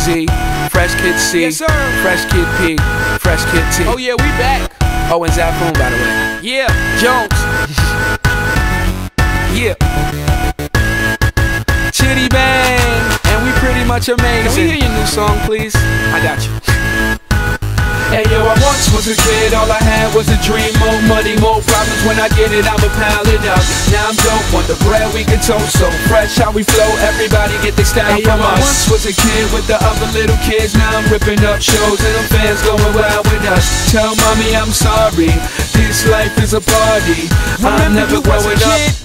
Z, Fresh Kid C, yes, sir. Fresh Kid P, Fresh Kid T. Oh yeah, we back. Oh, and Zafoon, by the way. Yeah. Jones. Yeah. Chitty Bang. And we pretty much amazing. Can we hear your new song, please? I got you. Hey yo, I once was a kid, all I had was a dream. More money, more problems, when I get it, I'ma pile it up. Now I'm dope, want the bread we can toast. So fresh how we flow, everybody get their style from us. I once was a kid with the other little kids. Now I'm ripping up shows and them fans going wild with us. Tell mommy I'm sorry, this life is a party. I'm never growing up.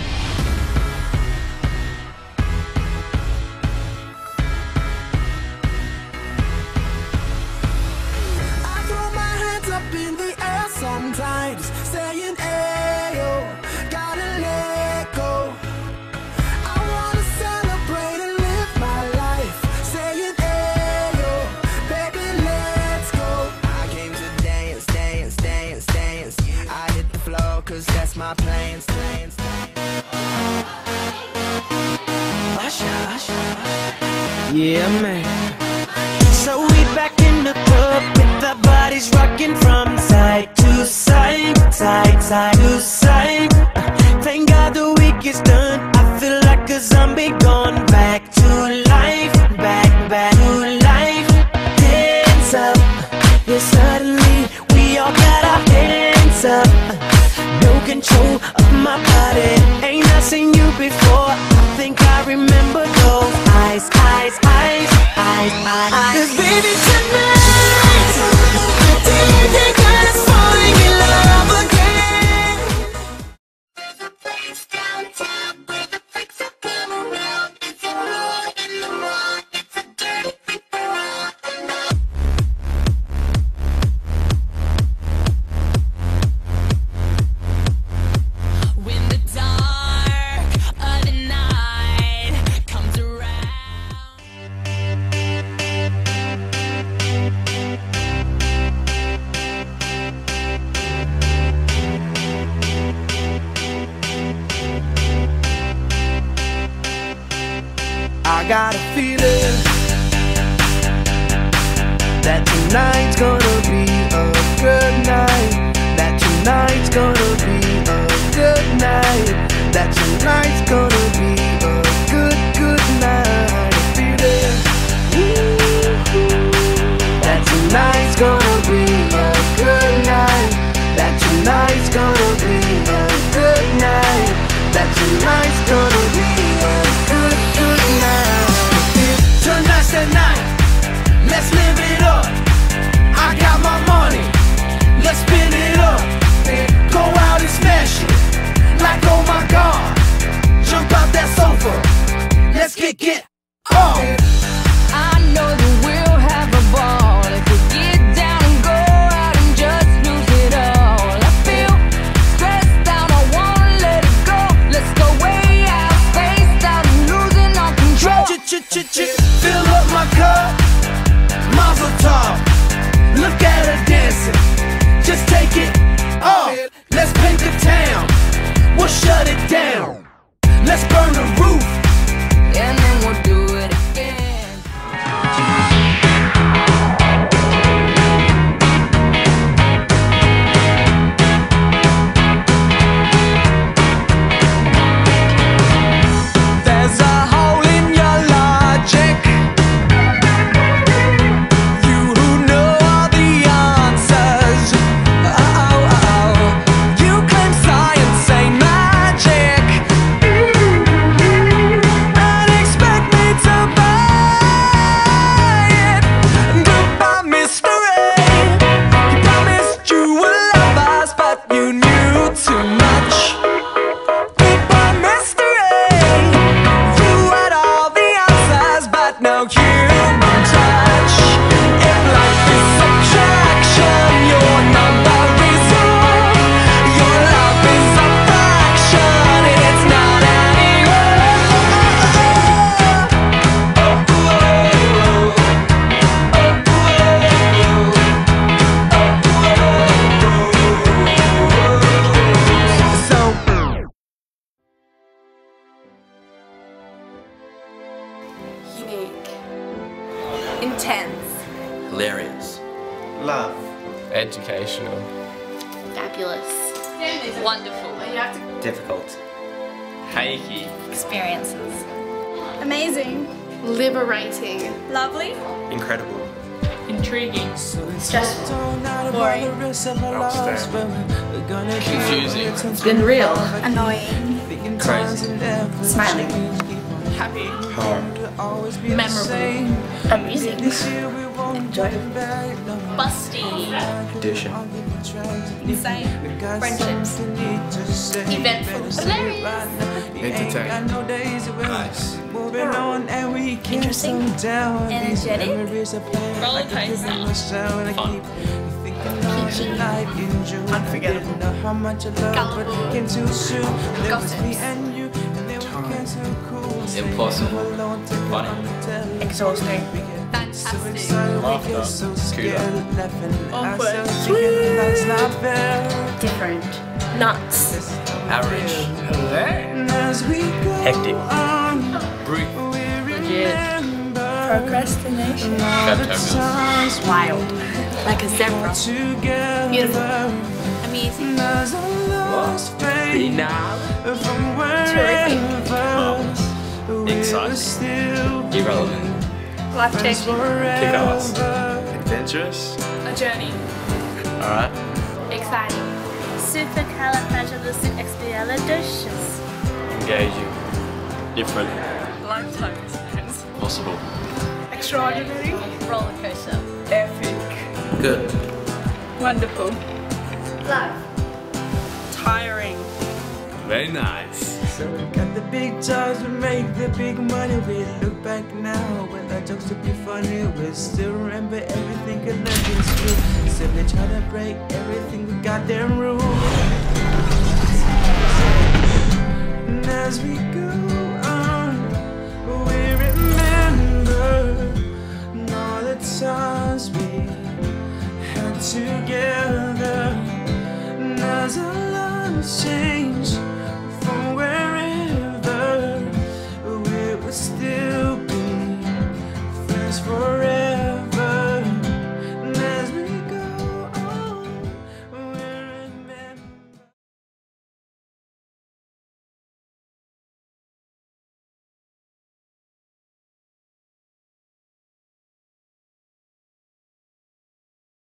Sometimes saying ayo, gotta let go. I wanna celebrate and live my life. Saying ayo, baby, let's go. I came to dance, dance, dance, dance. I hit the floor cause that's my plans. Yeah, man. So we back in the club with the bodies rocking from side to side, side to side. Thank God the week is done. I feel like a zombie gone back to life, back to life. Hands up, yeah, suddenly we all got our hands up. No control of my body. Ain't I seen you before? I think I remember those eyes. 'Cause baby tonight, the day got us falling in love again. There's a place downtown where the freaks will come around. If you're wrong in the wrong, it's a dirty freak around. When the dark of the night comes around. I got a feeling that tonight's gonna be a good night. That tonight's gonna be a good night. That tonight's gonna be a good night. A feeling that tonight's gonna be a good night. That tonight's gonna be a good night. That tonight's gonna be a good night. Tonight's the night, let's live it up. I got my money, let's spin it up. Go out and smash it, like oh my God. Jump out that sofa, let's get on. I know that we'll have a ball if we get down and go out and just lose it all. I feel stressed out, I wanna let it go. Let's go way out, spaced out and losing all control. Fill up my cup, mazel tov. Look at her dancing, just take it off. Let's paint the town, we'll shut it down. Let's burn the roof, And then we'll do it again. There's a hole in your logic. You who know all the answers. You claim science ain't magic and expect me to buy it. Goodbye mystery. You promised you would love us, but you knew too much. Goodbye mystery. You had all the answers, but no human touch. If life is subtraction, your number is wrong. Your love is a fraction, it's not Unique. Intense. Hilarious. Love. Educational. Fabulous. Wonderful. Difficult. Hakey. Experiences. Amazing. Liberating. Lovely. Incredible. Intriguing. Stressful. Boring. Confusing. It's been real. Annoying. Crazy. Smiling. Happy. Hard. Memorable. Amusing. Enjoyable. Busty. Addition. Insane. Friendships. Eventful. Hilarious. Entertaining. Nice. Interesting. Energetic. Roller coaster. Fun. Peachy. Unforgettable. Gullible. Gossips. Impossible. Funny. Exhausting. Fantastic. Laughter. Scooter. Awkward. Different. Nuts. Average. Hectic. Brief. Legit. Procrastination. Fabulous. Wild. Like a zebra. Beautiful. Amusing. Terrific. Exciting. Irrelevant. Life-changing. Kick-ass. Adventurous. A journey. Alright. Exciting. Supercalifragilisticexpialidocious. Engaging. Different. Lifetime experience. Possible. Extraordinary. Roller coaster. Epic. Good. Wonderful. Love. Tiring. Very nice. So we got the big jobs, we make the big money. We look back now, when our jokes would be funny. We still remember everything, cause nothing's true. Still we try to break everything, we got them rules. And as we go